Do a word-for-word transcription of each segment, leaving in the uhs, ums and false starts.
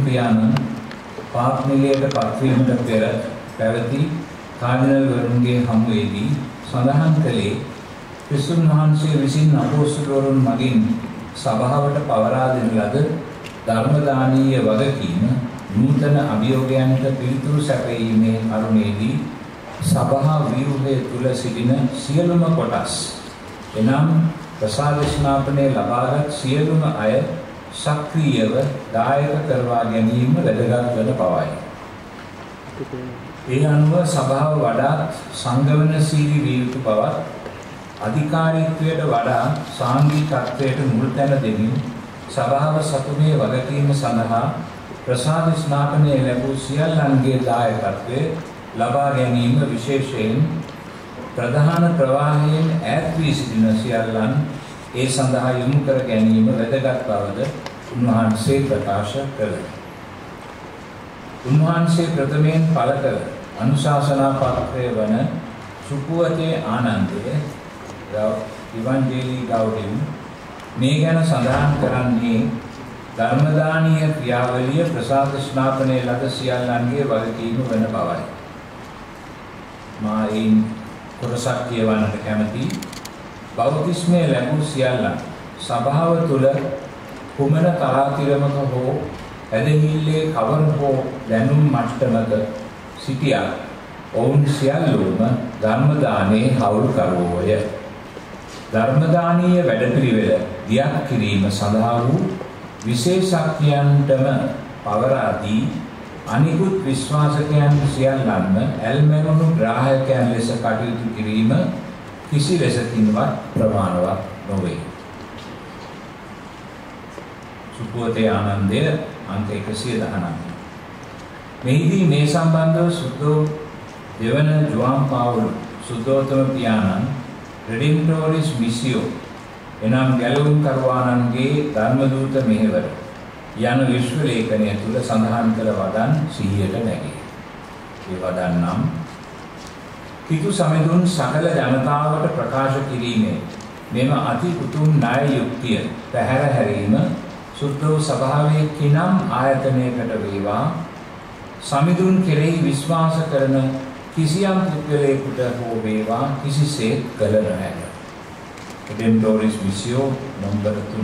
පියාණන් පාප් නිලයට පත්වීමට පෙර පැවති කාඩිනල් වරුන්ගේ හමුවේදී සඳහන් කළේ ක්‍රිස්තුන් වහන්සේ විසින් අපොස්තලවරුන් මගින් සභාවට පවරා දෙන ලද ධර්මදානීය වගකීම නූතන අභියෝගයන්ට පිළිතුරු සැපයීමේ කරුණේදී සභා ව්‍යුහය තුල සිටින සියලුම කොටස් එනම් ප්‍රසාද ස්නාපනය ලබාගත් සියලුම අය සක්‍රියව දායක කරවා ගැනීම වැදගත් වන බවයි. ඒ අනුව සභාව වඩාත් සංගමනශීලී විය යුතු බවත් අධිකාරීත්වයට වඩා සාංගිකත්වයට මුල් තැන දෙමින් සභාව සතුනේ වගකීම සඳහා ප්‍රසාද ස්නාපනය ලැබූ සියල්ලන්ගේ දායකත්වය ලබා ගැනීම විශේෂයෙන් ප්‍රධාන ප්‍රවාහයෙන් ඈත් වී සිටින සියල්ලන් ඒ සඳහා යොමු කර ගැනීම වැදගත් බවද උන්වහන්සේ ප්‍රකාශ කළා. උන්වහන්සේ ප්‍රථමයෙන් පළ කළ අනුශාසනා පත්‍රය වන සුපුවතේ ආනන්දය ඉවන්ජේලි ගෞඩින් මේ ගැන සඳහන් කරන්නේ ධර්මදානීය ක්‍රියාවලිය ප්‍රසාද ස්නාපනය ලද සියල්ලන්ගේ වගකීම වන බවයි. මා එයින් කොටසක් කියවන්නට කැමැති. බෞද්ධිස්මය ලැබූ සියල්ලන් සභාව තුළ කුමන තරාතිරමක හෝ ඇදහිල්ලේ කවර හෝ දැනුම් මට්ටමක සිටියා ඔවුන් සියල්ලෝම ධර්මදානයේ හවුල්කරුවෝය. ධර්මදානීය වැඩපිළිවෙල දියත් කිරීම සඳහා වූ විශේෂඥයන්ටම පවරා දී අනිකුත් විශ්වාසකයන් සියල්ලන්ම ඇල්මැරුණු ග්‍රාහකයන් ලෙස කටයුතු කිරීම කිසි ලෙසකින්වත් ප්‍රමාණවත් නොවේ. සුපුවතේ ආනන්දය අංක එකසිය දහනවය. මෙහිදී මේ සම්බන්ධව සුද්ධෝ දෙවන ජුවාන් පාවුල් සුද්ධෝතම පියාණන් රෙඩිම්ටෝරිස් මිසියෝ එනම් ගැලවුම් කරවානන්ගේ ධර්මදූත මෙහෙවර යන විශ්ව ලේඛනය තුල සඳහන් කළ වදන් සිහියට නැගේ. ඒ වදන් නම් කිතු සමෙදුන් සකල ජනතාවට ප්‍රකාශ කිරීමේ මෙම අති උතුම් ණය යුක්තිය පැහැර හැරීම සුද්ධෝ සභාවේ කිනම් ආයතනයකට වේවා සමිඳුන් කෙරෙහි විශ්වාස කරන කිසියම් පුද්ගලයෙකුට හෝ වේවා කිසිසේත් කළ නොහැක. රෙඩිම්ටෝරිස් මිසියෝ නම්බර තුන.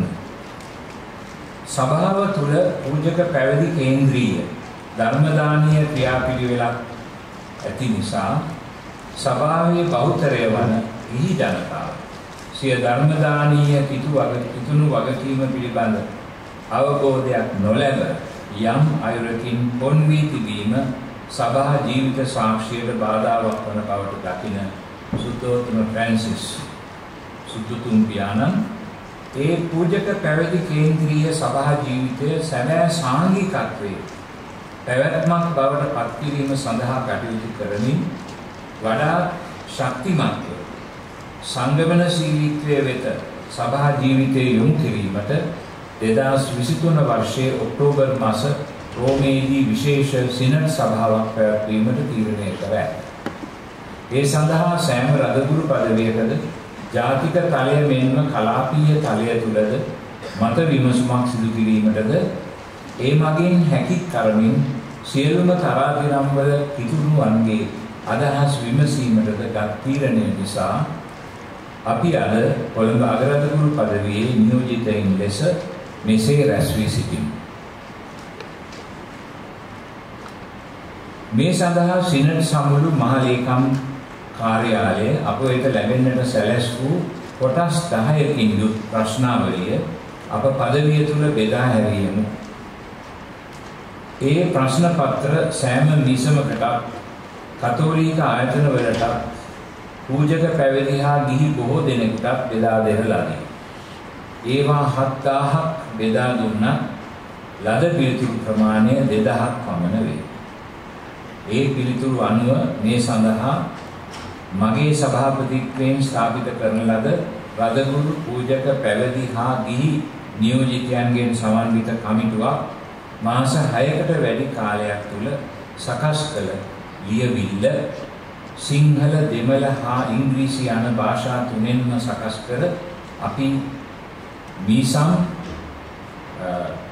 සභාව තුළ පූජක පැවිදි කේන්ද්‍රීය ධර්මදානීය ක්‍රියාපිළිවෙලක් ඇති නිසා සභාවේ බහුතරය වන ගිහි ජනතාව සිය ධර්මදානීය කිතු වගකීතුණු වගකීම පිළිබඳ අවබෝධයක් නොලැබ යම් අයුරකින් පොන් වී තිබීම සභා ජීවිත සාක්ෂියට බාධාවක් වන බවට දකින සුද්ධෝත්තම ෆ්‍රැන්සිස් සුද්ධතුන් පියාණන් ඒ පූජක පැවිදි කේන්ද්‍රීය සභා ජීවිතය සැබෑ සාංගිකත්වයේ පැවැත්මක් බවට පත් කිරීම සඳහා කටයුතු කරමින් වඩා ශක්තිමත්ව සංගමනශීලීත්වයේ වෙත සභා ජීවිතයේ යොමු කිරීමට දෙදාස් විසිතුන වර්ෂයේ ඔක්තෝබර් මාස රෝමේදී විශේෂ සිනඩ් සභාවක් පැවැත්වීමට තීරණය කර ඇත. ඒ සඳහා සෑම රදගුරු පදවියකද ජාතික තලය මෙන්ම කලාපීය තලය තුලද මත විමසුමක් සිදු කිරීමටද ඒ මගින් හැකි කරමින් සියලුම තරාතිරම්වල කිතුණුවන්ගේ අදහස් විමසීමටද ගත් තීරණය නිසා අපි අද කොළඹ අගරාධගුරු පදවියේ නියෝජිතයින් ලෙස මෙසේ රැස් වී සිටිමු. මේ සඳහා සිනඩ් සමුළු මහලේකම් කාර්යාලය අප වෙත ලැබෙන්නට සැලැස් වූ කොටස් දහයකින් යුත් ප්‍රශ්නාවලිය අප පදවිය තුල බෙදා හැරියෙමු. ඒ ප්‍රශ්න පත්‍ර සෑම නිසමකට කතෝලික ආයතනවලට පූජක පැවිදි හා ගිහි බොහෝ දෙනෙකුට බෙදා දෙන ලදී. ඒවා හත්දාහක් බෙදා දුන්නත් ලද පිළිතුරු ප්‍රමාණය දෙදහක් පමණ වේ. ඒ පිළිතුරු අනුව මේ සඳහා මගේ සභාපතිත්වයෙන් ස්ථාපිත කරන ලද රදගුරු පූජක පැවිදි හා ගිහි නියෝජිතයන්ගෙන් සමන්විත කමිටුවක් මාස හයකට වැඩි කාලයක් තුල සකස් කළ ලියවිල්ල සිංහල දෙමළ හා ඉංග්‍රීසි යන භාෂා තුනෙන්ම සකස් කර අපි මීසම්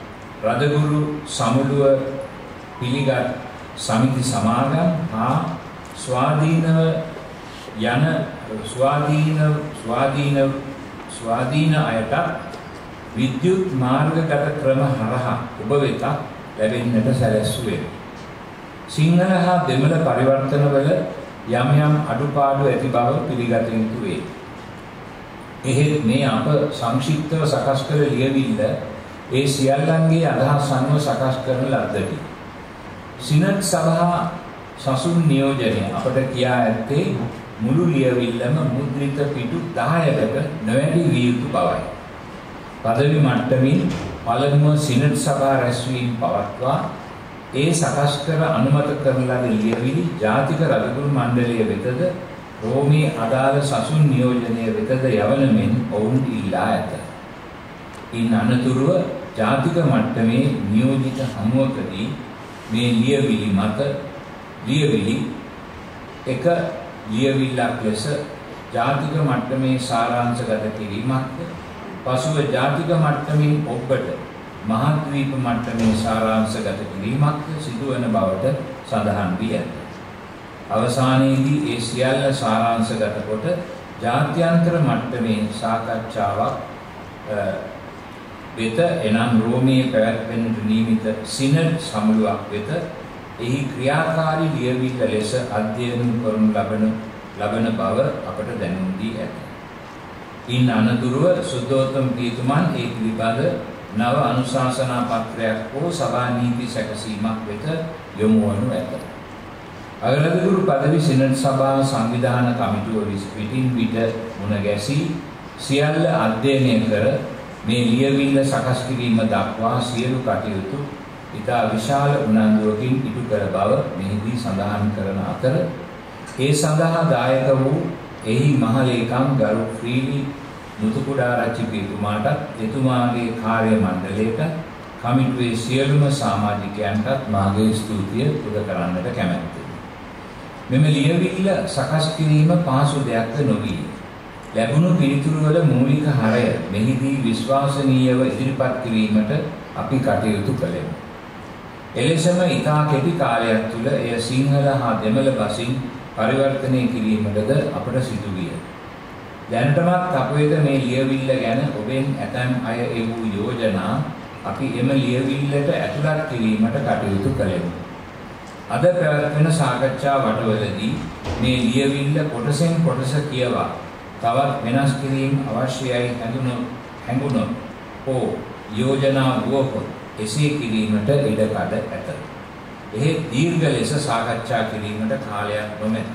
රදගුරු සමුළුව පිළිගත් සමිති සමාගම් හා ස්වාධීනව යන ස්වාධීන ස්වාධීන ස්වාධීන අයට විද්‍යුත් මාර්ගගත ක්‍රම හරහා ඔබ වෙත ලැබෙන්නට සැලැස්වේ. සිංහල හා දෙමළ පරිවර්තනවල යම් යම් අඩුපාඩු ඇති බව පිළිගත යුතු වේ. එහෙත් මේ අප සංක්ෂිප්තව සකස් කළ ලියවිල්ල ඒ සියල්ලන්ගේ අදහස් අනුව සකස් කරන ලද්දකි. සිනඩ් සභා සසුන් නියෝජනය අපට කියා ඇත්තේ මුළු ලියවිල්ලම මුද්‍රිත පිටු දහයකට නොවැඩි විය යුතු බවයි. පදවි මට්ටමින් පළමුව සිනඩ් සභා රැස්වීම පවත්වා ඒ සකස් කර අනුමත කරන ලද ලියවිලි ජාතික රදගුරු මණ්ඩලය වෙතද රෝමේ අදාළ සසුන් නියෝජනය වෙතද යවන මෙන් ඔවුන් ඉල්ලා ඇත. ඉන් අනතුරුව ජාතික මට්ටමේ නියෝජිත හමුවකදී මේ ලියවිලි මත ලියවිලි එක ලියවිල්ලක් ලෙස ජාතික මට්ටමේ සාරාංශගත කිරීමක්ද පසුව ජාතික මට්ටමින් ඔබට මහද්වීප මට්ටමේ සාරාංශගත කිරීමක්ද සිදුවන බවට සඳහන් වී ඇත. අවසානයේදී ඒ සියල්ල සාරාංශගත කොට ජාත්‍යන්තර මට්ටමේ සාකච්ඡාවක් වෙත එනම් රෝමයේ පැවැත්වෙන්නට නියමිත සිනඩ් සමුළුවක් වෙත එහි ක්‍රියාකාරී ලියවිල්ල ලෙස අධ්‍යයනය කරනු ලබන ලබන බව අපට දැනුම් දී ඇත. ඉන් අනතුරුව සුද්ධෝත්තම පියතුමන් ඒ පිළිබඳ නව අනුශාසනා පත්‍රයක් හෝ සභා නීති සැකසීමක් වෙත යොමු වනු ඇත. අගරදගුරු පදවි සිනඩ් සභා සංවිධාන කමිටුව විසින් විට මුණ ගැසී සියල්ල අධ්‍යයනය කර මේ ලියවිල්ල සකස් කිරීම දක්වා සියලු කටයුතු ඉතා විශාල උනන්දුවකින් ඉටු කර බව මෙහිදී සඳහන් කරන අතර ඒ සඳහා දායක වූ එහි මහලේකම් ගරු ශ්‍රීලි මුතුකුඩාරච්චි පියතුමාටත් එතුමාගේ කාර්ය මණ්ඩලයට කමිටුවේ සියලුම සමාජිකයන්ටත් මාගේ ස්තුතිය පුද කරන්නට කැමැත්තෙමි. මෙම ලියවිල්ල සකස් කිරීම පහසු දෙයක්ද නොවේ. ලැබුණු පිළිතුරු වල මූලික හරය මෙහිදී විශ්වාසනීයව ඉදිරිපත් කිරීමට අපි කටයුතු කළෙමු. එලෙසම ඉතා කෙටි කාලයක් තුළ එය සිංහල හා දෙමළ බසින් පරිවර්තනය කිරීමටද අපට සිදු විය. දැනටමත් අප වෙත මේ ලියවිල්ල ගැන ඔබෙන් ඇතැම් අය එවූ යෝජනා අපි එම ලියවිල්ලට ඇතුළත් කිරීමට කටයුතු කළෙමු. අද පැවැත්වෙන සාකච්ඡා වටවලදී මේ ලියවිල්ල කොටසෙන් කොටස කියවා තවත් වෙනස් කිරීම අවශ්‍යයි හැඟුණොත් හෝ යෝජනා වුවහොත් එසේ කිරීමට ඉඩකඩ ඇත. එහෙත් දීර්ඝ ලෙස සාකච්ඡා කිරීමට කාලයක් නොමැත.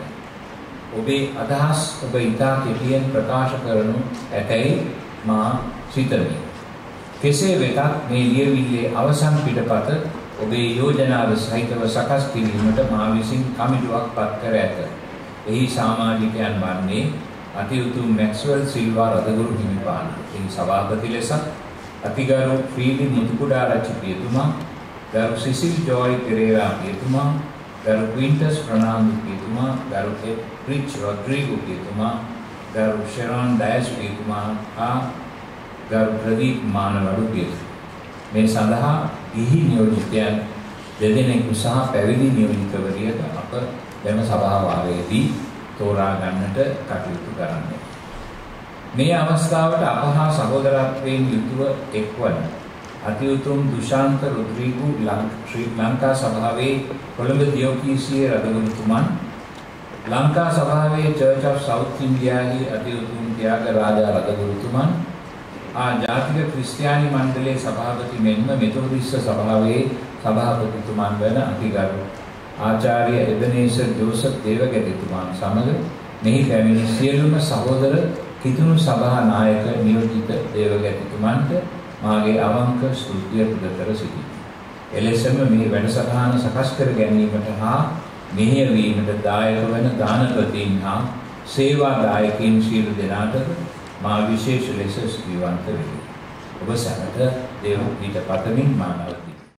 ඔබේ අදහස් ඔබ ඉතා කෙටියෙන් ප්‍රකාශ කරනු ඇතැයි මා සිතමි. කෙසේ වෙතත් මේ ලියවිල්ලේ අවසන් පිටපත ඔබේ යෝජනාව සහිතව සකස් කිරීමට මා විසින් කමිටුවක් පත් කර ඇත. එහි සමාජිකයන් වන්නේ අතිඋතුම් මැක්ස්වෙල් සිල්වා රදගුරු හිමිපාණන්. එහි සභාපති ලෙස අතිගරු ශ්‍රීලි මුතුකුඩාරච්චි පියතුමා, ගරු සිසිල් ජෝයි පෙරේරා පියතුමා, ගරු ක්වින්ටස් ප්‍රනාන්දු පියතුමා, ගරු රිච් රොඩ්රිගෝ පියතුමා, ගරු ෂෙරොන් ඩයස් පියතුමා හා ගරු ප්‍රදීප් මානවඩු පියතුමා. මේ සඳහා ගිහි නියෝජිතයන් දෙදෙනෙකු සහ පැවිදි නියෝජිතවරියක අප දෙම සභාවාරයේදී තෝරා ගන්නට කටයුතු කරන්නේ. මේ අවස්ථාවට අප හා සහෝදරත්වයෙන් යුතුව එක්වන අතිඋතුම් දුෂාන්ත රොඩ්රිගෝ ශ්‍රී ලංකා සභාවේ කොළඹ දියෝකීසියේ රදගුරුතුමන්, ලංකා සභාවේ චර්ච් ඔෆ් සවුත් ඉන්දියාහි අතිඋතුම් ත්‍යාගරාජා රදගුරුතුමන්, ආ ජාතික ක්‍රිස්තියානි මණ්ඩලයේ සභාපති මෙන්ම මෙතෝදිස්ස සභාවේ සභාපතිතුමන් වන අතිගරු ආචාර්ය එබනේසර් ජෝසප් දේවගැතිතුමන් සමග මෙහි පැමිණි සියලුම සහෝදර කිතුණු සභා නායක නියෝජිත දේවගැතිතුමන්ට මාගේ අවංක ස්තුතිය පුද කර සිටිමි. එලෙසම මේ වැඩසටහන සකස් කර ගැනීමට හා මෙහෙයවීමට දායක වන දානපතීන් හා සේවා දායකයින් සියලු දෙනාට මා විශේෂ ලෙස ස්තුතිවන්ත වෙමි. ඔබ සැමට දේව පිට පතමින් මා